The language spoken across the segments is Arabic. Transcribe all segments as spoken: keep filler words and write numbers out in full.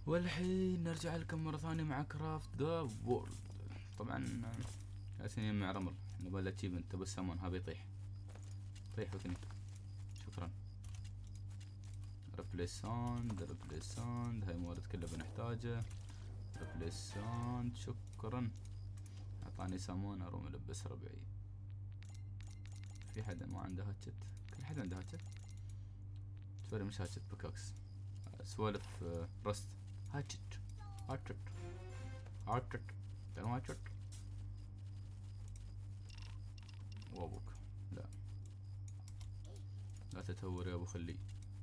والحين نرجع لكم مرة ثانية مع كرافت ذا وورلد. طبعا جالسين مع رمل نبغى الاتشيفمنت تبى السامون هذا يطيح طيح وثني. شكرا. ريبليس ساند ريبليس ساند هاي موارد كلها بنحتاجه. ريبليس ساند شكرا. اعطاني سامون اروم البس ربعي. في حدا ما عنده هاتشت؟ كل حد عنده هاتشت. سوري مش هاتشت بكاكس. سوالف رست. هاتشت هاتشت هاتشت كلام هاتشت. وابوك لا لا تتهور يا ابو خلي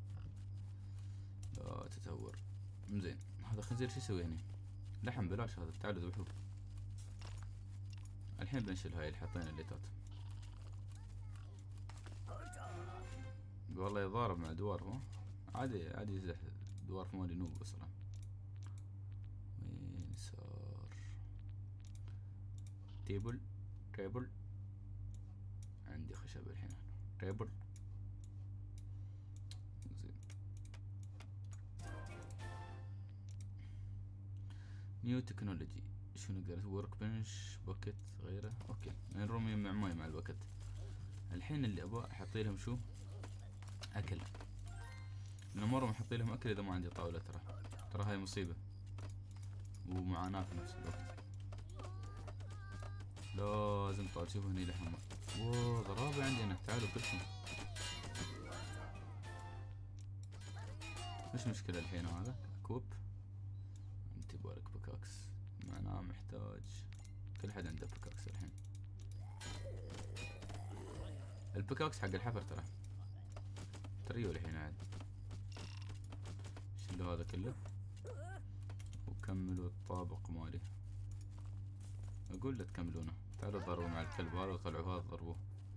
لا تتهور. زين هذا خنزير شو يسوي هني؟ لحم بلاش هذا. تعالوا ذبحوه. الحين بنشيل هاي اللي حاطين الليتات. والله يضارب مع دوارف ها عادي عادي يزح دوارف مالي نوب اصلا. وين صار تيبل تيبل عندي خشب الحين تيبل. زين نيو تكنولوجي شو نقدر ورك بنش بوكيت غيره. اوكي نرمي مع ماي مع البوكيت. الحين اللي ابغى احط لهم شو اكل. انا مرة محط لهم اكل اذا ما عندي طاولة. ترى ترى هاي مصيبة ومعاناة في نفس الوقت. لازم طال. شوفوا هني لحم. واو ضرابة عندي انا. تعالوا كلكم. مش مشكلة الحين هذا كوب. انت بارك بكاكس معناه محتاج. كل حد عنده بكاكس الحين. البكاكس حق الحفر ترى تريو الحين عاد. شيلوا هذا كله وكملوا الطابق مالي. اقول لا تكملونه. تعالوا ضربوا مع الكلب هذا وطلعوا هذا ضربوه.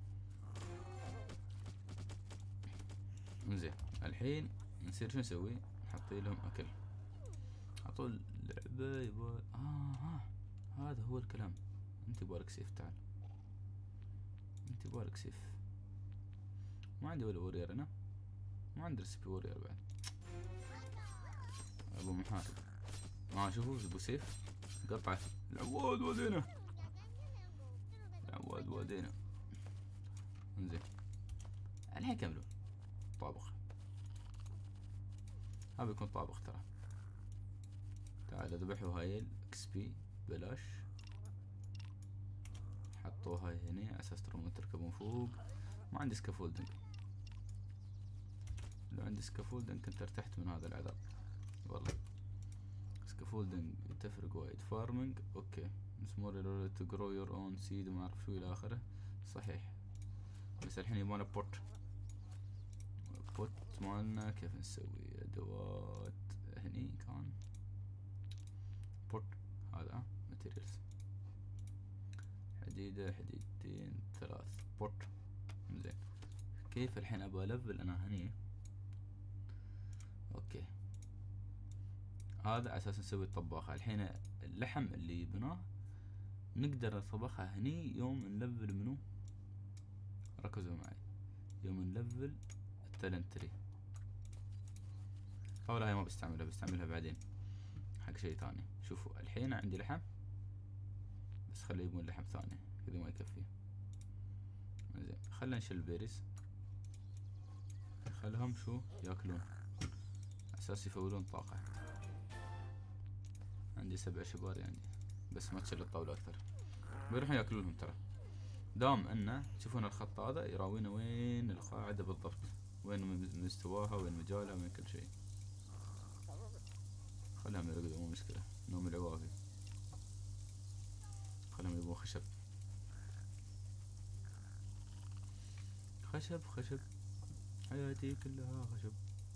انزين الحين نصير شو نسوي؟ نحط لهم اكل على طول. لعبة يبغى آه ها هذا هو الكلام. انت يبغالك سيف. تعال انت يبغالك سيف. ما عندي ولا وورير انا. ما عندي ريسبي وورير بعد. ابو محارب. اه شوفوا ابو سيف قطعة. العواد ودينا العواد ودينا. انزين الحين كملوا طابخ. هذا بيكون طابخ ترى. تعالوا ذبحوا هاي الاكس بي بلاش. حطوا هاي هنا على اساس ترمون تركبون فوق. ما عندي سكافولدنج. لو عندي سكافولدنج كنت ارتحت من هذا العذاب والله. سكافولدنج تفرق وايد. فارمنج اوكي. سمول تو جرو يور اون سيد وما اعرف شو الى اخره. صحيح بس الحين يبغانا بوت. بوت مالنا كيف نسوي؟ ادوات هني كان بوت. هذا ماتيريالز حديدة حديدتين ثلاث بوت. زين كيف الحين ابغى الفل انا هني. اوكي هذا على اساس نسوي الطباخة. الحين اللحم اللي بناه نقدر نطبخها هني يوم نلفل منو. ركزوا معي. يوم نلفل التالنتري. طاولة هاي ما بستعملها. بستعملها بعدين حق شيء ثاني. شوفوا الحين عندي لحم بس خليه يبون لحم ثاني كذا ما يكفي. زين خلنا نشيل البيريز. خلهم شو ياكلون اساس يفولون طاقة. عندي سبع شباري عندي بس ما تشيل الطاولة اكثر. بيروحون ياكلونهم ترى. دام انه تشوفون الخط هذا يراوينا وين القاعدة بالضبط. وين مستواها وين مجالها وين كل شيء. خلهم يرقدوا مو مشكلة. نوم العوافي. خلهم يبون خشب خشب خشب. حياتي كلها خشب.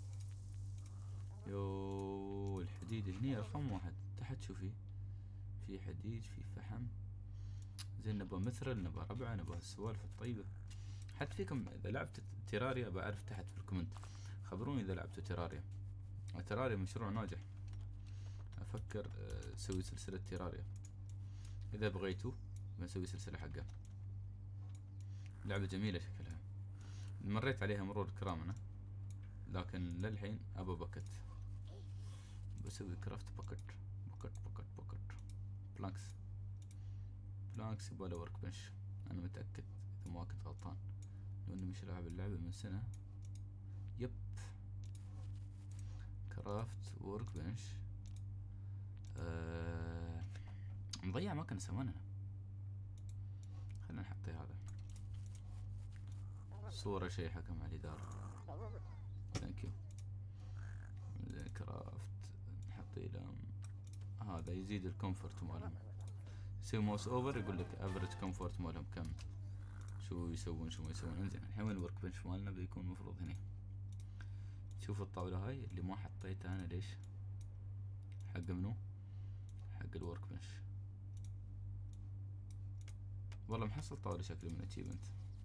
يو الحديد هني رقم واحد. تحت شوفي في حديد في فحم. زين نبغى مثرل نبغى ربعة نبغى السوالف الطيبة. حتى فيكم اذا لعبت تيراريا بعرف تحت في الكومنت خبروني اذا لعبتوا تيراريا. تيراريا مشروع ناجح. افكر اسوي سلسلة تيراريا. اذا بغيتوا بنسوي سلسلة حقها. لعبة جميلة شكلها. مريت عليها مرور الكرام انا لكن للحين ابى بكت. بسوي كرافت باكت باكت باكت باكت بلانكس بلانكس يبغى له ورك بنش. انا متأكد اذا ما كنت غلطان لو اني مش لاعب اللعبة من سنة. يب كرافت ورك بنش. أه... مضيع مكان سوانه. خلينا نحطي هذا صورة شيء حكم على الإدارة. ثانك يو. زين كرافت نحطي له هذا يزيد الكومفورت مالهم. يسوي موس اوفر يقول لك افريج كومفورت مالهم كم، شو يسوون شو ما يسوون. انزين الحين وين الورك بنش مالنا بيكون المفروض هنا. شوف الطاولة هاي اللي ما حطيتها انا ليش؟ حق منو؟ حق الورك بنش. والله محصل طاولة شكله من اتشيفمنت،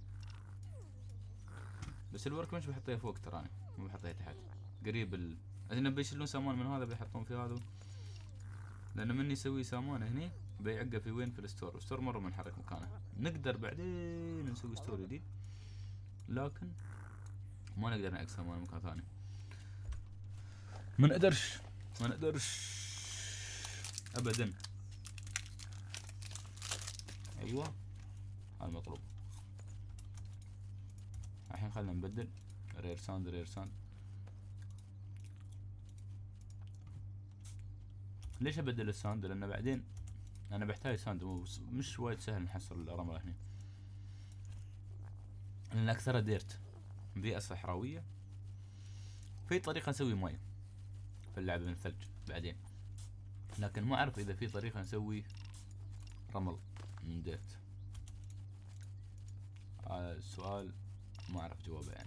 بس الورك بنش بحطيها فوق ترى انا مو بحطيها تحت قريب ال اذا بيشيلون سامان من هذا بيحطون في هذا، لان مني يسوي سامان هني بيعقب في وين في الستور. الستور مرة منحرك مكانه. نقدر بعدين نسوي ستور جديد لكن ما نقدر نعكس سامان مكان ثاني. ما نقدرش ما نقدرش ابدا. ايوه هذا المطلوب. الحين خلنا نبدل رير ساند رير ساند. ليش ابدل الساند؟ لان بعدين انا بحتاج ساند مش وايد سهل نحصل الرمل هنا، لان اكثرها ديرت بيئة صحراوية. في طريقة نسوي ماي في اللعبة من ثلج بعدين، لكن ما اعرف اذا في طريقة نسوي رمل من ديرت. هذا السؤال ما اعرف جوابه يعني.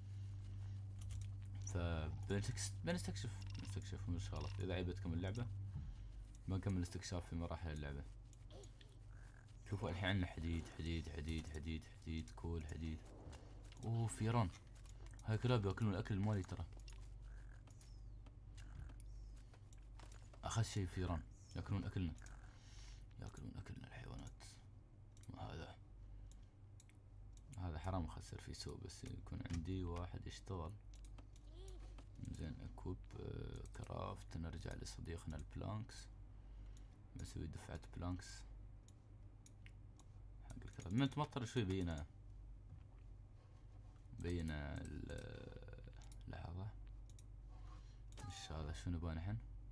فبنستكشف بنستكشف بنستكشف مش غلط. اذا عجبتكم اللعبة بنكمل استكشاف في مراحل اللعبة. شوفوا الحين عندنا حديد حديد حديد حديد حديد كول حديد. اوه فيران، هاي كلاب ياكلون الاكل المالي ترى. اخذ شيء فيران ياكلون اكلنا ياكلون اكلنا الحيوانات. هذا هذا حرام اخسر فيه سوق، بس يكون عندي واحد يشتغل. زين اكوب آه كرافت. نرجع لصديقنا البلانكس بسوي دفعة بلانكس حق الكرافت. من تمطر شوي بينا بينا لحظة. ايش هذا؟ شو نبغى نحن؟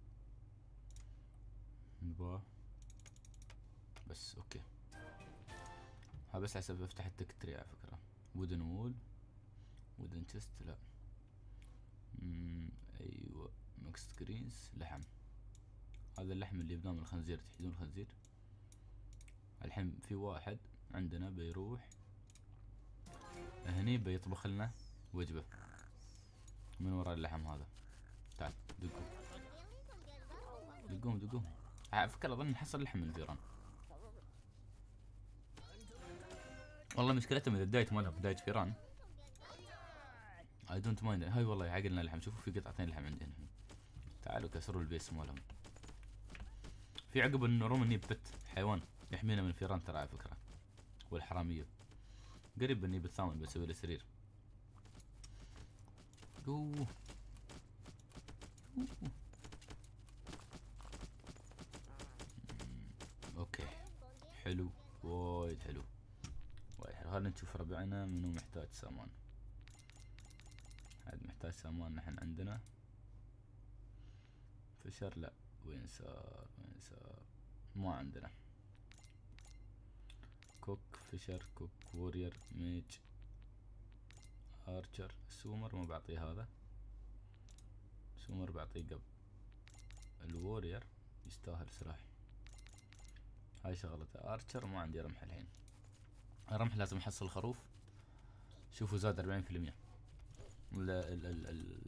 نبغى بس اوكي. ها بس حسب افتح التكتري على فكرة. وودن وول وودن تشست لا. مم. ايوه ميكست جرينز لحم. هذا اللحم اللي بنام الخنزير. تحدون الخنزير؟ الحين في واحد عندنا بيروح هني بيطبخ لنا وجبة من وراء اللحم هذا. تعال دقوم دقوم دقوم. على فكرة اظن نحصل لحم من فيران. والله مشكلتهم اذا بداية مالهم بداية فيران اي دونت مايند. هاي والله عقلنا لحم. شوفوا في قطعتين لحم عندنا. تعالوا كسروا البيس مالهم. في عقب النروم اني بت حيوان يحمينا من فيران ترى على فكرة، والحرامية. قريب اني بالثامن بسوي له سرير. اوه اوكي حلو وايد حلو وايد حلو. خلينا نشوف ربعنا منو محتاج سامان. حد محتاج سامان؟ نحن عندنا فشر لا. وين صار وين صار؟ ما عندنا. كوك فيشر كوك وورير ميج ارشر. سومر ما بعطيه هذا. سومر بعطيه قبل. الوورير يستاهل سلاح. هاي شغلته. ارشر ما عندي رمح الحين. الرمح لازم احصل خروف. شوفوا زاد اربعين في المية. ال ال ال ال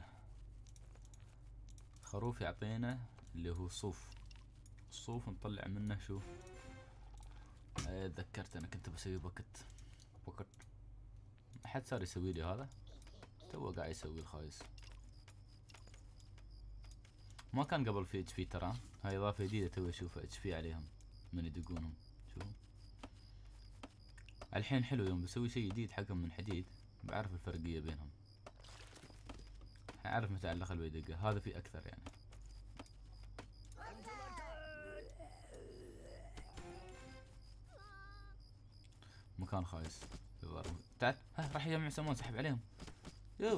الخروف يعطينا اللي هو صوف. الصوف نطلع منه شو. ايه تذكرت انا كنت بسوي بكت بكت. احد صار يسوي لي هذا. تو قاعد يسوي الخايس. ما كان قبل في اتش بي ترى. هاي اضافة جديدة تو اشوف اتش بي عليهم من يدقونهم. شوفوا الحين حلو يوم بسوي شيء جديد حقهم من حديد بعرف الفرقية بينهم. اعرف متى على الاقل بيدقه. هذا في اكثر يعني مكان خايس الظاهر. تعال ها راح يجمع سامان سحب عليهم. يو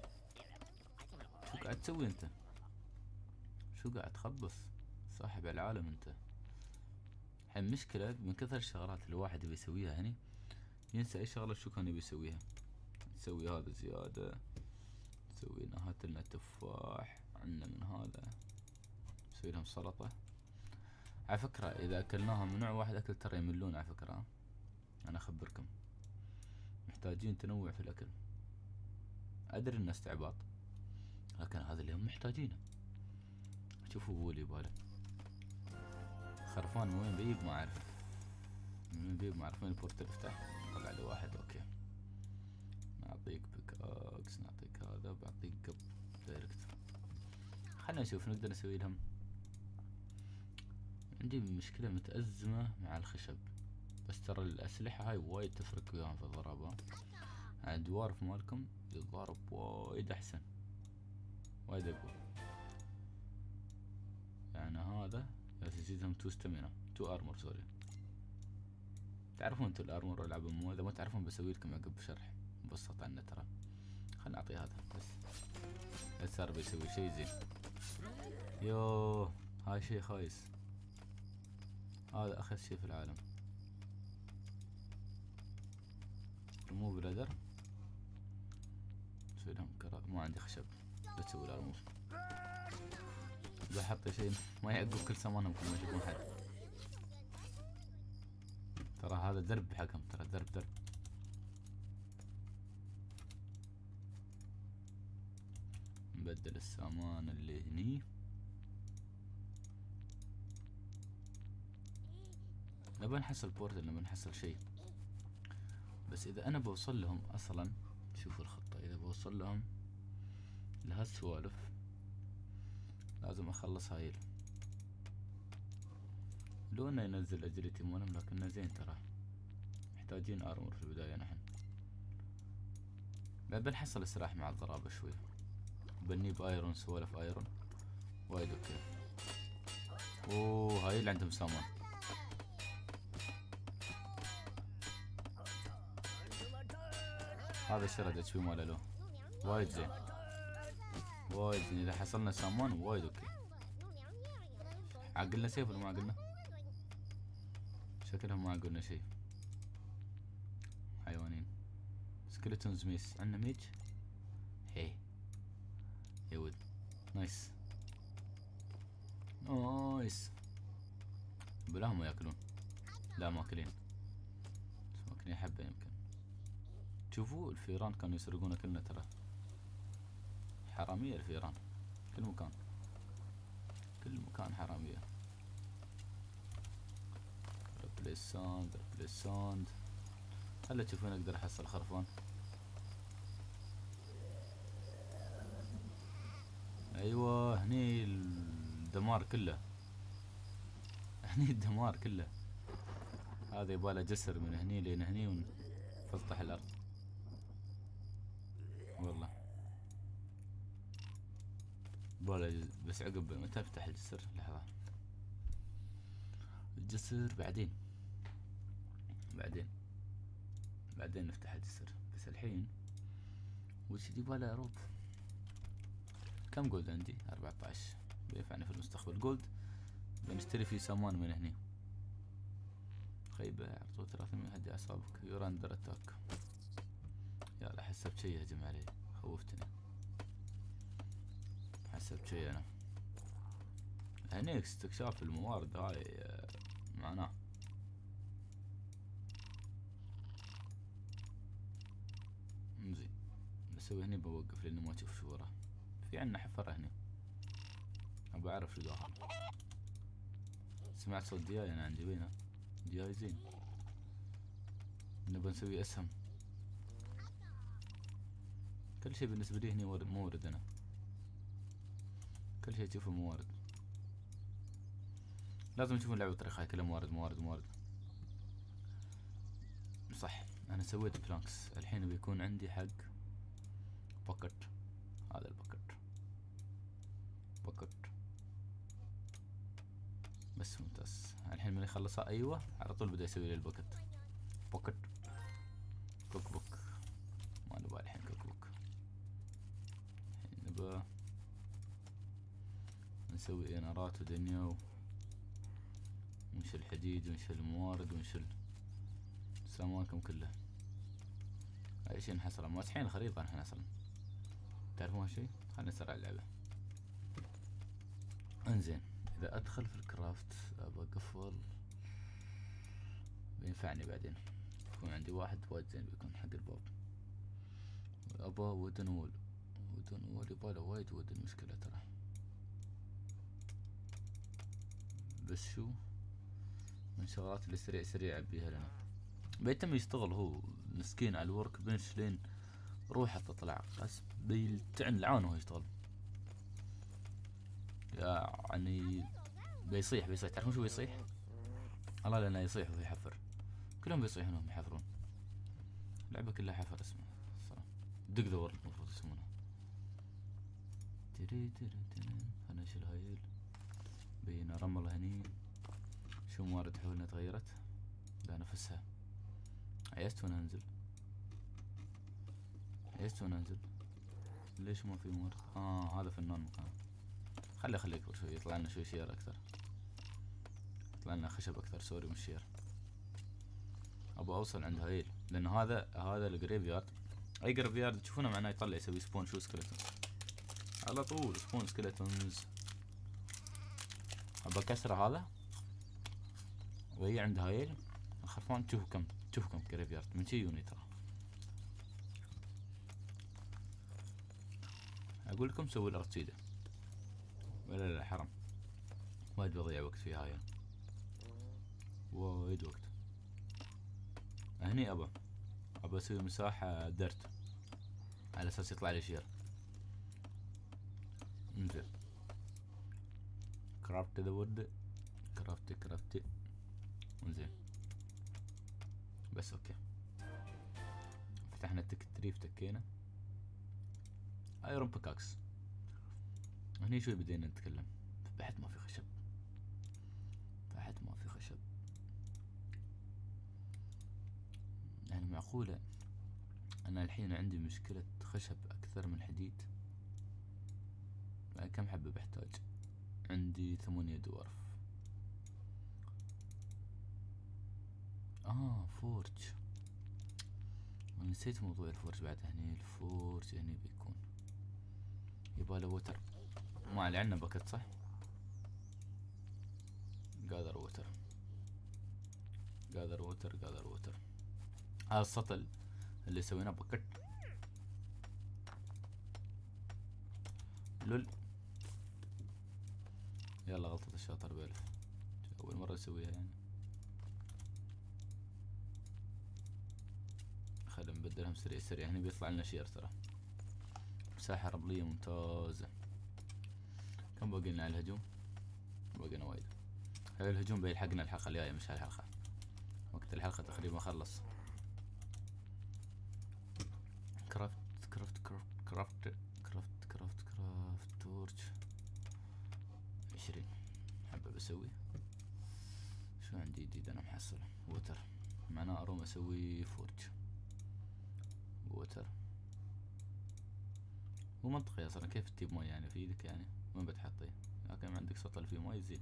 شو قاعد تسوي انت؟ شو قاعد تخبص؟ صاحب العالم انت. الحين مشكلة من كثر الشغلات اللي الواحد يبي يسويها هني ينسى اي شغلة شو كان يبي يسويها. نسوي هذا زيادة، نسوي لنا هات لنا تفاح، عندنا من هذا نسوي لهم سلطة. على فكرة اذا اكلناها من نوع واحد اكل ترى يملون على فكرة. انا اخبركم محتاجين تنوع في الاكل. ادري انه استعباط لكن هذا اللي هم محتاجينه. شوفوا هو اللي يباله خرفان من وين بيجيب ما اعرف، من وين بيجيب ما اعرف. وين البورتال يفتح؟ طلع لي واحد. اوكي نعطيك بيك اكس، نعطيك هذا، بعطيك قب دايركت. خلنا نشوف نقدر نسوي لهم. عندي مشكلة متأزمة مع الخشب، بس ترى الأسلحة هاي وايد تفرق وياهم في الضربة. الدوارف مالكم يتضارب وايد أحسن، وايد أقوى. يعني هذا جالس يزيدهم تو ستامينا، تو أرمور سوري. تعرفون انتو الأرمور ألعب مو، إذا ما تعرفون بسوي لكم عقب شرح مبسط عنه ترى. خلنا نعطيه هذا بس. لا صار بيسوي شي زين. يوه هاي شي خايس. هذا أخس شي في العالم. ريموف بلادر. نسوي لهم كرا، ما عندي خشب بتسوي له ريموف. بحط شي ما يعقب كل سمانهم كل ما يشوفون حد. ترى هذا درب حقهم، ترى درب درب. نبدل السامان اللي هني. نبى نحصل بورتل، نبى نحصل شيء. بس اذا انا بوصل لهم اصلا، شوفوا الخطة، اذا بوصل لهم لهالسوالف لازم اخلص هاي. لو انه ينزل اجيلتي مالهم لكنه زين ترى. محتاجين ارمور في البداية نحن. بعد بنحصل السلاح مع الضرابة شوي. بنجيب ايرون، سوالف ايرون وايد اوكي. اوه هاي اللي عندهم سامان. هذا الشرد اتش بي ماله له وايد زين، وايد زين. اذا حصلنا سامان وايد اوكي. عقلنا سيف ولا ما عقلنا؟ شكلهم ما عقلنا شي. حيوانين. سكيلتونز ميس، عندنا ميج. هي يود نايس نايس. بلاهم ياكلون. لا ماكلين، ماكلين حبة يمكن. شوفوا الفيران كانوا يسرقون كلنا ترى. حرامية الفيران كل مكان، كل مكان حرامية. ريبليس ساوند، ريبليس ساوند. هلا تشوفون اقدر احصل خرفان. ايوه هني الدمار كله، هني الدمار كله. هذا يباله جسر من هني لين هني ونفضح الارض والله. يباله بس عقب متى افتح الجسر؟ لحظة. الجسر بعدين، بعدين بعدين نفتح الجسر. بس الحين وش يباله روب. كم جولد عندي؟ أربعة عشر. بينفعني في المستقبل جولد. بنشتري فيه سامان من هني. خيبة عرضوا ثلاثمية. هدي اعصابك. يوراندر اتاك. يلا حسبت شي يهجم علي، خوفتني. حسبت شي انا. هني استكشاف الموارد هاي معناه. زين بسوي هني بوقف لانه ما اشوف شو وراه. في عنا حفرة هني ابى اعرف شو داخل. سمعت صوت دياي انا عندي. وينه دياي؟ زين. نبى نسوي اسهم. كل شيء بالنسبة لي هني مورد. انا كل شيء اشوفه موارد. لازم تشوفون اللعبة بطريقة هاي كلها موارد موارد موارد. صح انا سويت بلانكس. الحين بيكون عندي حق باكت. هذا الباكت باكت بس ممتاز. الحين من يخلصها ايوه على طول بدا يسوي لي الباكت باكت. نسوي انارات ودنيا و... ونشيل الحديد ونشيل الموارد ونشيل سامانكم كلها. اي شي نحصله ماسحين الخريطة نحن اصلا، تعرفون هالشي؟ خلنا نسرع اللعبة. انزين اذا ادخل في الكرافت ابى اقفل بينفعني بعدين، يكون عندي واحد وايد زين بيكون حق الباب. ابى ودن وول، ودن وول يباله وايد ود المشكلة ترى. بس شو من الشغلات اللي سريع سريع ابيها لنا. بيتم يشتغل هو مسكين على الورك بنش لين روحه تطلع، بس بيلتعن لعان وهو يشتغل. يعني بيصيح بيصيح تعرفون شو بيصيح؟ الله لانه يصيح وهو يحفر، كلهم بيصيحون وهم يحفرون. اللعبة كلها حفر اسمه الصراحة. دق ذا وورلد المفروض يسمونه. تري تري تري خلنا نشيل هايل. بينا رمل هني. شو موارد حولنا تغيرت؟ لا نفسها. عيست وانا انزل، عيست وانا انزل. ليش ما في موارد؟ اه هذا فنان مكان. خلي خلي يكبر شوي يطلع لنا شوي شير اكثر، يطلع لنا خشب اكثر سوري مش شير. ابغى اوصل عند هايل لان هذا هذا الجريف يارد. اي جريف يارد تشوفونه معناه يطلع يسوي سبون شو سكلتون على طول، سبون سكلتونز. ابغى اكسر هذا وهي عند هايل الخرفان. تشوفوا كم تشوفوا كم جريف يارد من شي يوني ترى. اقول لكم سووا الارض كذا ولا لا حرام، وايد بضيع وقت في هاي، وايد وقت. هني ابى ابى اسوي مساحة ديرت على اساس يطلع لي شير. انزين كرافت ذا وود، كرافت كرافت انزين بس اوكي. فتحنا تك تري فتكينا ايرون بيكاكس. هني شوي بدينا نتكلم. بعد ما في خشب، بعد ما في خشب. يعني معقولة انا الحين عندي مشكلة خشب اكثر من حديد؟ يعني كم حبة بحتاج؟ عندي ثمانية دوارف. اه فورج، نسيت موضوع الفورج بعد. هني الفورج هني بيكون يباله ووتر. ما اللي عندنا باكت صح؟ قادر ووتر قادر ووتر قادر ووتر. هذا السطل اللي سويناه باكت لول. يلا غلطة الشاطر بألف، أول مرة أسويها يعني. خلينا نبدلهم سريع سريع. هني بيطلع لنا شير ترى. مساحة رملية ممتازة. كم باقي لنا على الهجوم؟ باقينا وايد. هاي الهجوم بيلحقنا الحلقة الجاية مش هالحلقة. وقت الحلقة تقريبا خلص. كرافت كرافت كرافت كرافت كرافت كرافت كرافت تورج عشرين حبة بسوي. شو عندي جديد انا محصل؟ ووتر، معناه اروم اسوي فورج. ووتر مو منطقي اصلا، كيف تجيب ماي يعني في ايدك يعني وين بتحطيه؟ لكن عندك سطل فيه ماي زين.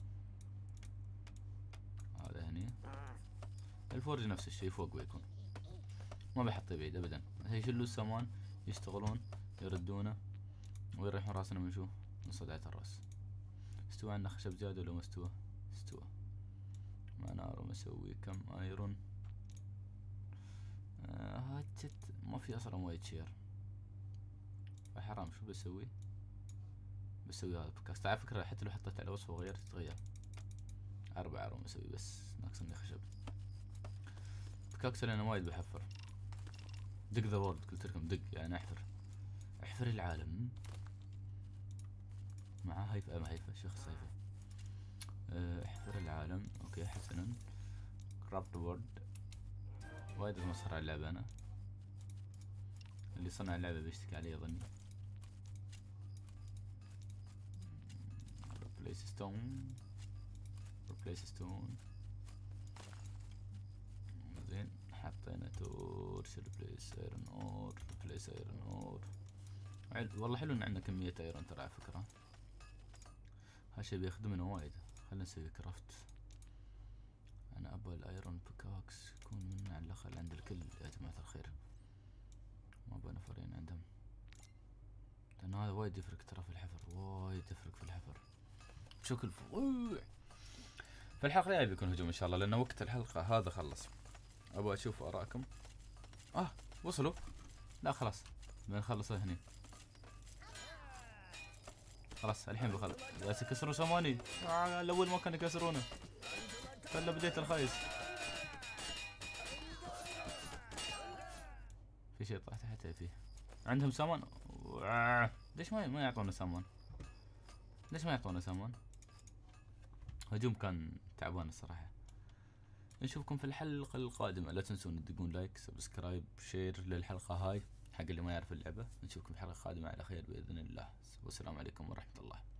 هذا هني الفورج نفس الشي فوق بيكون، ما بحطيه بعيد ابدا. يشيلوا السامان يشتغلون يردونه ويريحون راسنا من شو؟ من صدعة الراس. استوى عندنا خشب زيادة ولا ما استوى؟ استوى. ما نار مسوي كم ايرون. آه هاتشت ما في اصلا وايد شير حرام. شو بسوي؟ بسوي هذا بكاكس. على فكرة حتى لو حطيت على وصفة وغيرت تتغير. أربع ايرون بسوي بس ناقصني خشب. بكاكس انا وايد بحفر. دق ذا وورد قلت لكم دق يعني احفر احفر العالم. مع هيفا ما هيفا شخص هيفا. أه احفر العالم اوكي حسنا. كرافت وورد. وايد مسخر على اللعبة انا. اللي صنع اللعبة بيشتكي علي اظني. replace stone replace stone زين. حطينا تورش replace iron ore replace iron ore. والله حلو ان عندنا كمية ايرون ترى على فكرة. هالشي بيخدمنا وايد. خلنا نسوي كرافت. انا ابى الايرون بيكاكس يكون من على الاقل عند الكل يا جماعة الخير، ما ابى نفرين عندهم، لان هذا وايد يفرق ترى في الحفر، وايد يفرق في الحفر بشكل فظيع. في الحلقة الجاية بيكون هجوم ان شاء الله، لان وقت الحلقة هذا خلص. ابغى اشوف ارائكم. اه وصلوا؟ لا خلاص بنخلصه هني. خلاص الحين بخلص. جالس يكسرون ساماني. آه الاول ما كانوا يكسرونه. هلا بديت الخايس. في شيء طاح تحت فيه. عندهم سامان. آه. ليش ما ما يعطونا سامان؟ ليش ما يعطونا سامان؟ هجوم كان تعبان الصراحة. نشوفكم في الحلقة القادمة. لا تنسون تدقون لايك سبسكرايب شير للحلقة هاي حق اللي ما يعرف اللعبة. نشوفكم في الحلقة القادمة على خير بإذن الله، والسلام عليكم ورحمة الله.